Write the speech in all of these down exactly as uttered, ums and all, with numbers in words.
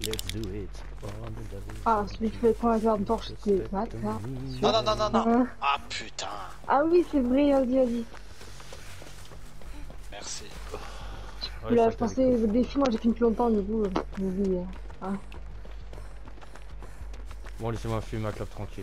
let's do it. Ah, celui qui fait prendre la lampe torche, c'est Matt, là. Non, non, non, non, non. Ah putain. Ah oui, c'est vrai, vas-y, vas-y. Merci. Tu l'as passé le défi, moi j'ai fini plus longtemps, du coup, j'ai oublié. Ah. Bon, laissez-moi fumer ma clope tranquille.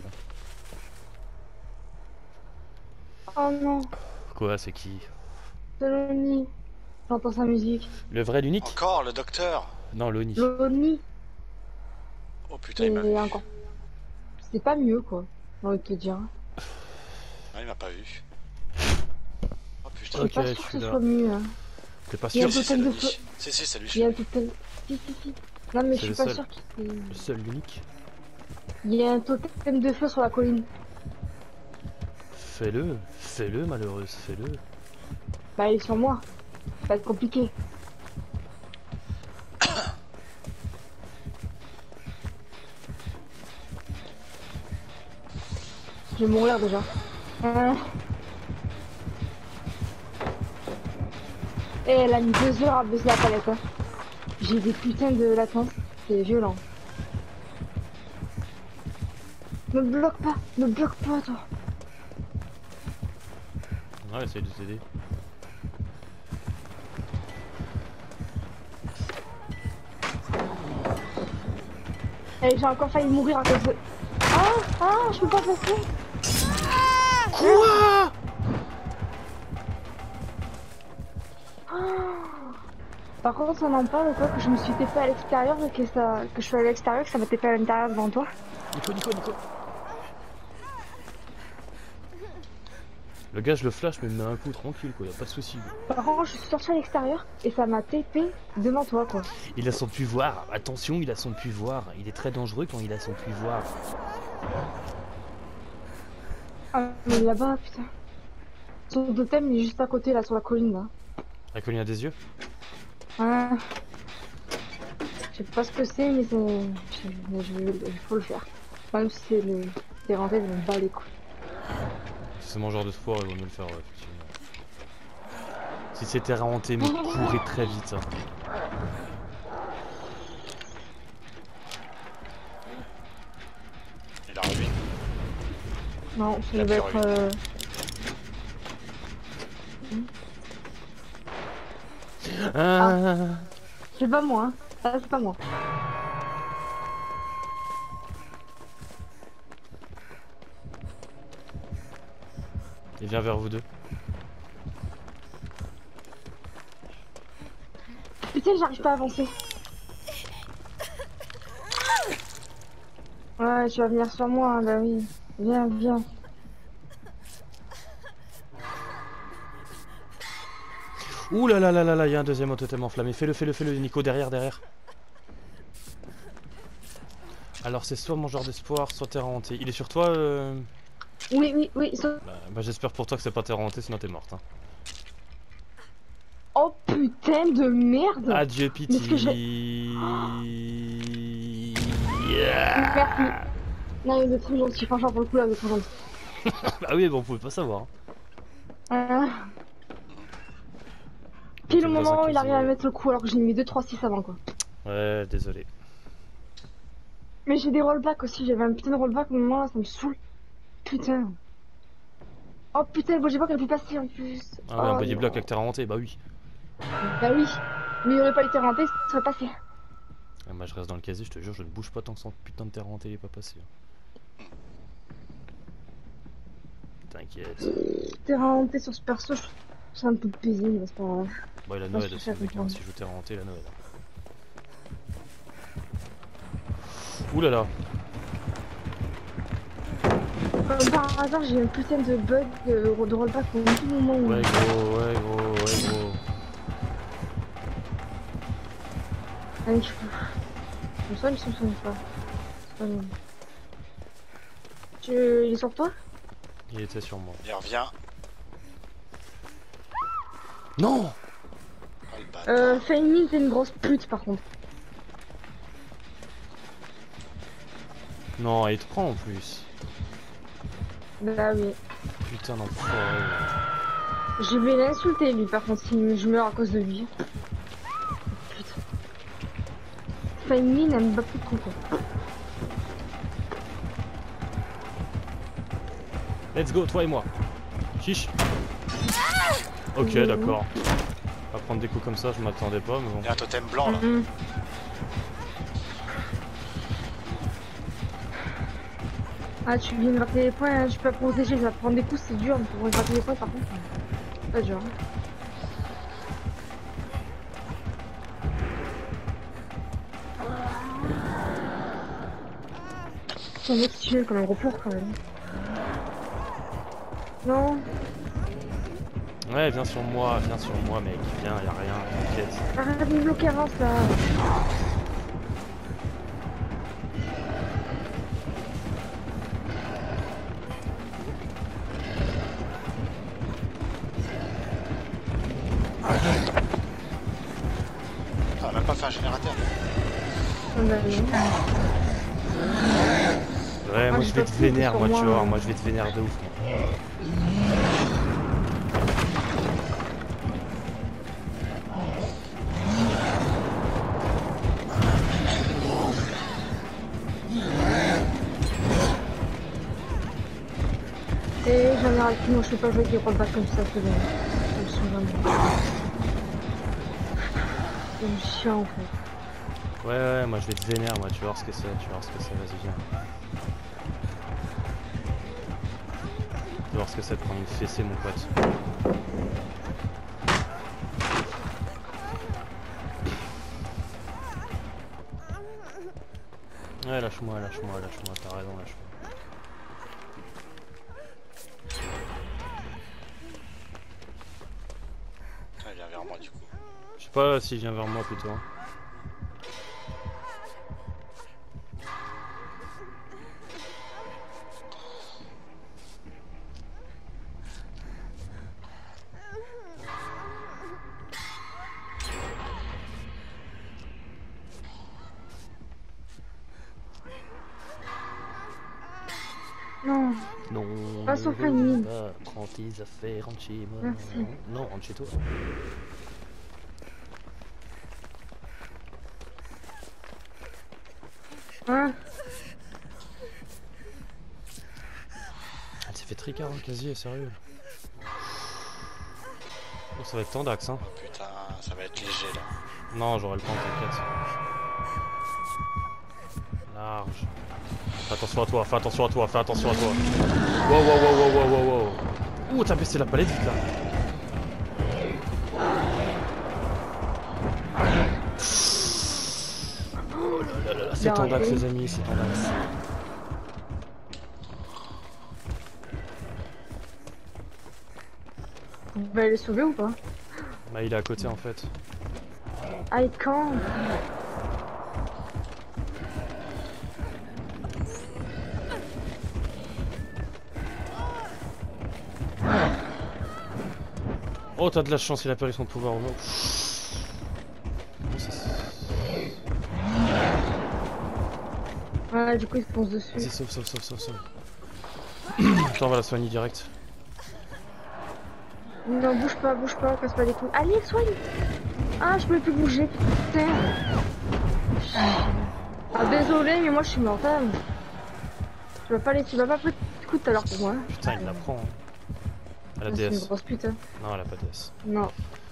Oh non. Quoi, c'est qui? C'est l'Oni. J'entends sa musique. Le vrai, l'unique? Encore le docteur. Non, l'Oni. L'Oni. Oh putain, il m'a vu. Encore. C'est pas mieux, quoi. J'ai envie de te dire. Non, il m'a pas vu. Oh putain. Ok, je suis pas je sûr que suis ce là. soit mieux. Hein. T'es pas Il y a sûr? un Si, c'est totem de lui. feu. Si, si, c'est lui. Il y a un totem. Si, si, si. Non, mais je suis pas seul. sûr qu'il y ait... Le seul, l'unique? Il y a un totem de feu sur la colline. Fais-le, fais-le, malheureuse, fais-le. Bah, il est sur moi. Ça va être compliqué. Je vais mourir déjà. Euh... Et elle a mis deux heures à baisser la palette. Hein. J'ai des putains de latence. C'est violent. Me bloque pas, me bloque pas toi. Ouais, essaye de t'aider. Et j'ai encore failli mourir à cause de... Ah, ah, je peux pas passer. Quoi? Ah. Par contre, on en parle quoi que je me suis tapé à l'extérieur et que ça, que je suis à l'extérieur, que ça m'a tapé à l'intérieur devant toi. Nico, Nico, Nico. Le gars, je le flash, mais il me met un coup tranquille, quoi, y a pas de soucis. Par contre, je suis sorti à l'extérieur et ça m'a tapé devant toi, quoi. Il a son pouvoir, attention, il a son pouvoir. Il est très dangereux quand il a son pouvoir. Ah, mais là-bas, putain. Son totem, il est juste à côté, là, sur la colline, là. La colline a des yeux? Ah. Je sais pas ce que c'est, mais c'est... Il faut le faire. Même si c'est le... C'est rentré, je me bats les couilles. Si c'est mon genre de sport, il vaut mieux le faire, ouais, effectivement. Si c'est terrain hanté, mais courez très vite. Hein. Il a revu. Non, ça Il a devait plus être... Euh... Ah. Ah. C'est pas moi, hein. Ah, c'est pas moi. Il vient vers vous deux. Putain, j'arrive pas à avancer. Ouais, tu vas venir sur moi, hein, bah oui. Viens, viens. Ouh là là là là là, il y a un deuxième totem enflammé. Fais-le, fais-le, fais-le, Nico, derrière, derrière. Alors c'est soit mon genre d'espoir, soit terrain hanté. Il est sur toi euh... Oui, oui, oui. So... Bah, bah j'espère pour toi que c'est pas terrain hanté, sinon t'es morte. Hein. Oh putain de merde. Adieu Pity. Yeah. Merci. Non, il est trop gentil, franchement pour le coup là, il est trop gentil. Bah oui, bon, on pouvait pas savoir. Euh... Pile au moment où il arrive à mettre le coup alors que j'ai mis deux trois six avant quoi. Ouais, désolé. Mais j'ai des rollbacks aussi, j'avais un putain de rollback au moment là, ça me saoule. Putain. Oh putain, bon, j'ai pas qu'elle peut passer en plus. Ah ouais, oh, un body non. block avec terrain hanté, bah oui. Bah oui, mais il n'y aurait pas été renté, ça serait passé. Ah, bah je reste dans le casier, je te jure, je ne bouge pas tant que son putain de terrain hanté n'est pas passé. T'inquiète. Terrain hanté sur ce perso, c'est un peu paisible, c'est pas grave. Bon, il a Noël aussi, mec, hein, si je joue terrain hanté, il a Noël. Ouh là là. Comme par hasard, j'ai un putain de bug de, de rollback au tout moment où... Ouais gros, ouais gros, ouais gros. Allez, je peux... Je me soigne, je me soigne pas. C'est pas grave. Tu... Il est sur toi? Il était sur moi. Il revient. Non. Oh, le bâtard. Euh, fais une mine, t'es une grosse pute par contre. Non, il te prend en plus. Bah oui. Putain d'enfoiré. Je vais l'insulter lui par contre si je meurs à cause de lui. Putain. fais une mine, elle me bat plus de tromper. Let's go, toi et moi. Chiche. Ok, Mmh. d'accord. On va prendre des coups comme ça, je m'attendais pas, mais bon. Il y a un totem blanc là. Mmh. Ah, tu viens de gratter les points, hein, je peux pas protéger, je vais prendre des coups, c'est dur, mais pour gratter les points par contre, c'est pas dur. C'est un mec qui tue comme un gros porc quand même. Non, Ouais, viens sur moi, viens sur moi, mec. Viens, y'a rien, t'inquiète. arrête de me bloquer avance là. On a même pas fait un générateur. On a rien. Ouais, moi je je vais peux te plus, vénère, sur moi, tu moi. vois. Moi je vais te vénère de ouf. moi. Et j'en ai ras le cul, moi je peux pas jouer avec des rollbacks comme ça, c'est bon. Ça me saoule vraiment. C'est chiant en fait. Ouais, ouais, moi je vais te vénère, moi, tu vas voir ce que c'est, tu vas voir ce que c'est, vas-y, viens. Tu vas voir ce que c'est de prendre une fessée, mon pote. Ouais, lâche-moi, lâche-moi, lâche-moi, t'as raison, lâche-moi. Ah, il vient vers moi du coup. Je sais pas s'il vient vers moi plutôt. hein. Non, Non, Pas ne sauf veux une mine. pas, prends tes affaires, rentre chez moi. Merci. Non, rentre chez toi. hein. Elle s'est fait tricard, hein, quasi, sérieux. Oh, ça va être tendax, hein. Oh putain, ça va être léger là. Non, j'aurai le temps, t'inquiète. Large. Fais attention à toi, fais attention à toi, fais attention à toi. Wow, wow, wow, wow, wow, wow, wow. Ouh, t'as baissé la palette vite là. Oh là là là, c'est Bien tendax raté. les amis, c'est tendax. Vous pouvez les sauver ou pas? Bah il est à côté en fait. Ah, il campe. Oh t'as de la chance, il a perdu son pouvoir au moins. Oh, ça, c'est- Ouais, du coup, il se fonce Vas-y, dessus. sauve, sauve, sauve, sauve, sauve. Attends, on va la soigner direct. Non, bouge pas, bouge pas, casse pas les couilles. Allez, soigne. Ah, je peux plus bouger, putain. Ah, désolé, mais moi je suis morte. hein. Tu vas pas les, tu vas pas peu de coups tout à l'heure pour moi. hein. Putain, il la prend. Hein. Elle a Ah, c'est une D S. grosse pute. hein. Non, elle a pas D S. Non.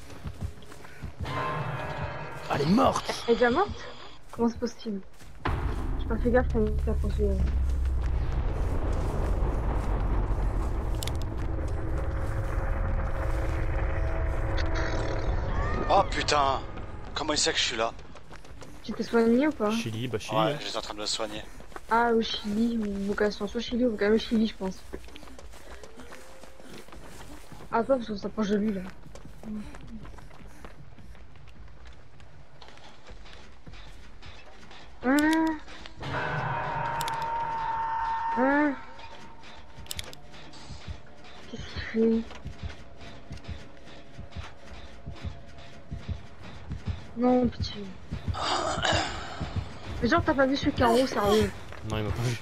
Ah, elle est morte. Elle est déjà morte? Comment c'est possible? J'ai pas fait gaffe quand il t'a poursuivi. Oh putain, comment il sait que je suis là? Tu t'es soigné ou pas? Chili, bah Chili. Ouais, hein. j'étais en train de me soigner. Ah, au Chili, ou vocation soit Chili ou vocation Chili, je pense. Ah, toi, parce qu'on s'approche de lui là. Hein? Hein? Qu'est-ce qu'il fait? Non, pitié. Mais genre, t'as pas vu celui qui est en haut, sérieux? Non, il m'a pas vu.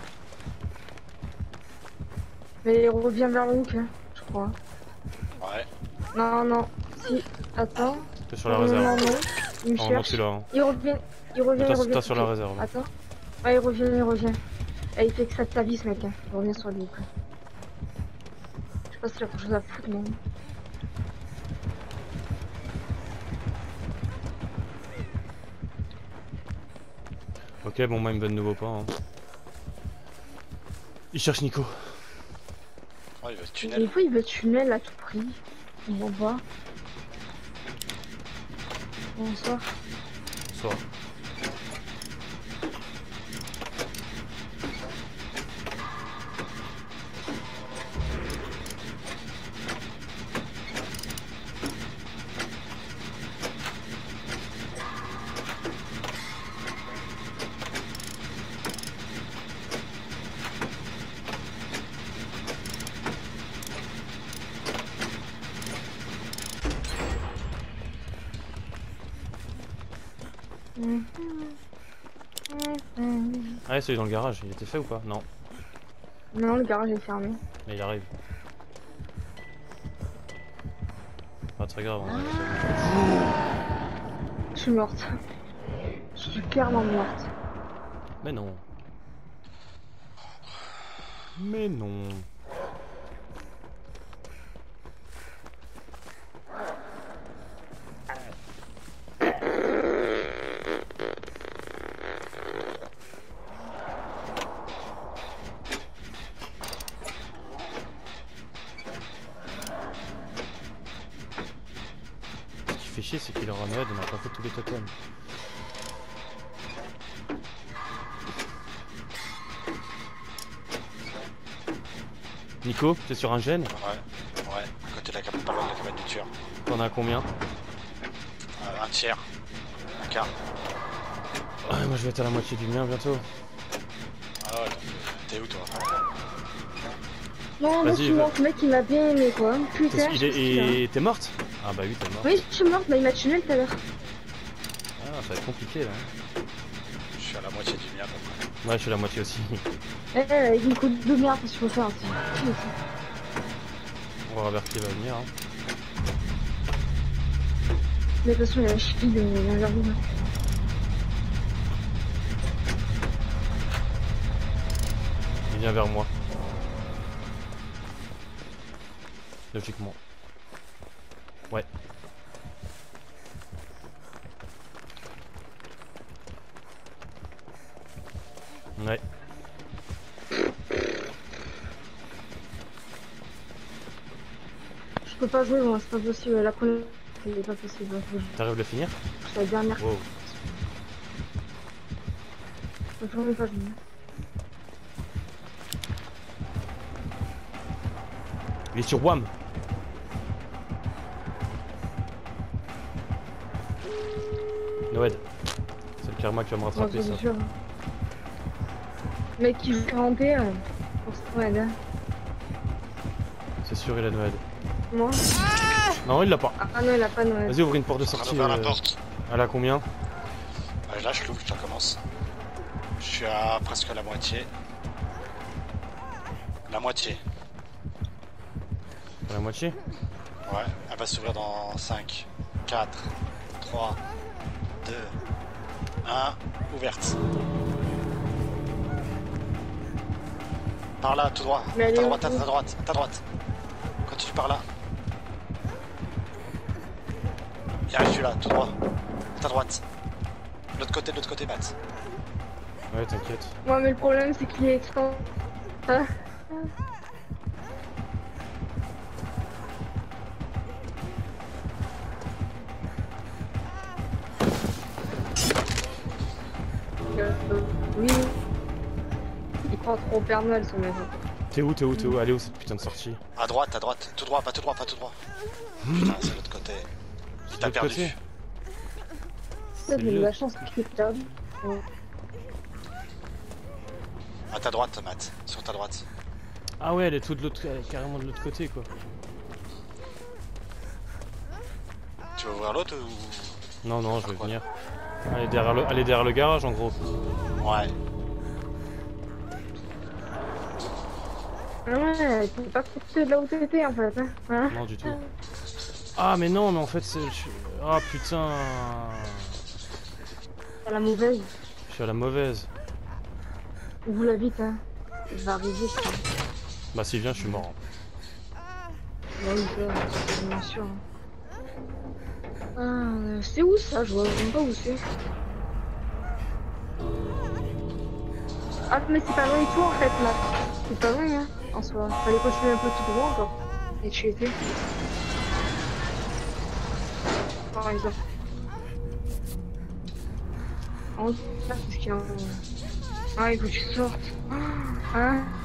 Mais il revient vers le hook, hein, je crois. Ouais. Non, non. Si, attends. T'es sur la Euh, réserve. Non, non. Il me Oh non, cherche. tu l'as. Hein. Il revient, il revient, il T'as revient. t'as sur la réserve. Attends. Ah, il revient, il revient. Ah, il fait que ça de sa vie, ce mec. Hein. Il revient sur lui. Quoi. Je sais pas s'il a quelque chose à foutre, non. Ok, bon, moi il me donne de nouveau pas. Hein. Il cherche Nico. Oh, il veut Des tunnel. fois, il veut tunnel à tout prix. On va voir. Bonsoir. Bonsoir. Ah ouais, celui dans le garage, il était fait ou pas? Non. Non, le garage est fermé. Mais il arrive. Pas très grave. Hein, Je suis morte. Je suis clairement morte. mais non. Mais non. Ce qui fait chier, c'est qu'il aura Noël, on n'a pas fait tous les totems. Nico, t'es sur un gène? Ouais, ouais, à côté de la cabane, pas loin de la cabane du tueur. T'en as combien? Euh, un tiers. Un quart. Ouais, moi je vais être à la moitié du mien bientôt. Ah ouais, t'es où toi? Non, moi je Vas-y, suis va. morte. Le mec il m'a bien aimé quoi. Putain. Qu'est-ce- je il sais est- pas ce qu'il a. et t'es morte? Ah bah oui, t'es morte. Oui, je suis morte, mais il m'a tunnel tout à l'heure. Ah, ça va être compliqué là. Je suis à la moitié du mien à peu près. Ouais, je suis à la moitié aussi. Eh, eh, il me coûte de merde, qu'est-ce qu'il faut faire aussi. On va voir vers qui va venir. Hein. Mais de toute façon, il y a la cheville de l'invergure. Il vient vers moi. Logiquement. Ouais. Ouais. Je peux pas jouer, moi, c'est pas possible. La première, c'est pas possible. T'arrives à le finir? C'est la dernière. Wow. Je peux vraiment pas jouer. Il est sur W A M. Noël. C'est le karma qui va me Ouais, rattraper c'est ça. sûr. Mec qui joue quaranté euh, pour se trouver. C'est sûr, il a Noël. Moi Non, il l'a pas. Ah non, il a pas Noël. Vas-y, ouvre une porte de Je suis en train sortie. d'ouvrir la euh, porte. Elle a combien? Ouais, là je l'ouvre, je recommence. Je suis à presque la moitié. La moitié. À la moitié? Ouais, elle va s'ouvrir dans cinq, quatre, trois, deux, un, ouverte. Par là, tout droit. Mais À elle ta est droite, à où ta droite, à ta droite. Continue par là. Viens, je suis là, tout droit. À ta droite. De l'autre côté, de l'autre côté, Matt. Ouais, t'inquiète. Moi, mais le problème, c'est qu'il est extra. Ah. Euh, oui. Il croit trop au Père Noël, ce mec. T'es où, t'es où, t'es où? Allez où cette putain de sortie? À droite, à droite, tout droit, pas tout droit, pas tout droit. Putain, c'est l'autre côté. Il C'est t'a l'autre perdu. côté. Ça, j'ai eu le- la chance qu'il est perdu. Ouais. À ta droite, Matt. Sur ta droite. Ah ouais, elle est tout de l'autre, elle est carrément de l'autre côté quoi. Tu veux ouvrir l'autre ou... Non, non, je vais Quoi venir. Elle est derrière le, elle est derrière le garage en gros. Ouais. Ah ouais, il peut pas profiter de là où t'étais en fait. Hein. Hein. Non, du tout. Ah, mais non, mais en fait, c'est. je- Ah putain. à la mauvaise. Je suis à la mauvaise. Vous la vite, hein. Il va arriver, ça. Bah s'il vient, je suis mort. Bah oui, ça, c'est bien sûr. Ah, euh, c'est où ça? Je vois même pas où c'est. Ah, mais c'est pas loin et tout en fait là. C'est pas loin, hein, en soi. Fallait continuer un peu tout droit encore. Et tu étais. Par exemple. En fait, c'est ce qu'il y a. Ah, il faut que tu sortes. Ah, hein?